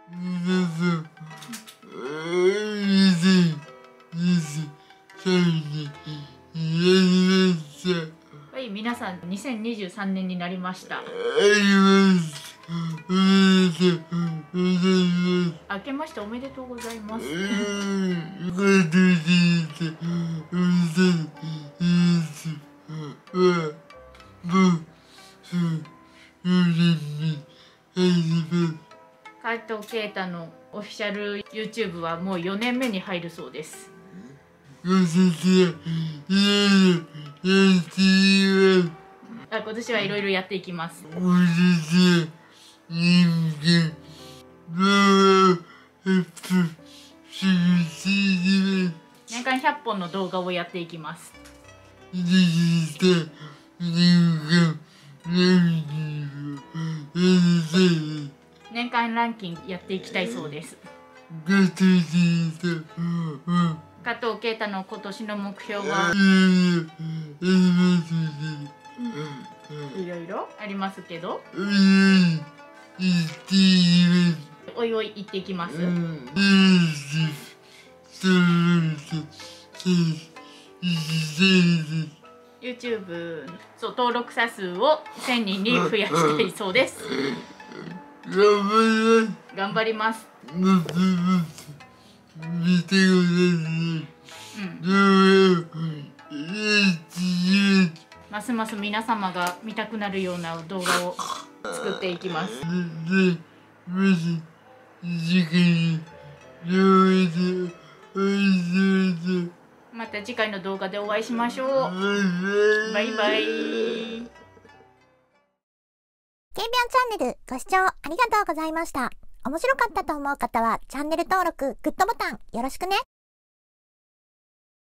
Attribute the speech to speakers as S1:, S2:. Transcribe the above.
S1: はい、皆さん2023年になりました。明けましておめでとうございます。加藤啓太のオフィシャル YouTube はもう4年目に入るそうです。今年はいろいろやっていきます。年間100本の動画をやっていきます。年間ランキングやっていきたいそうです。加藤啓太の今年の目標はいろいろありますけど、おいおい言っていきます。YouTube 登録者数を1000人に増やしたいそうです。頑張ります。ますます皆様が見たくなるような動画を作っていきます。また次回の動画でお会いしましょう。バイバイ。
S2: けんぴょんチャンネルご視聴ありがとうございました。面白かったと思う方はチャンネル登録、グッドボタンよろしくね。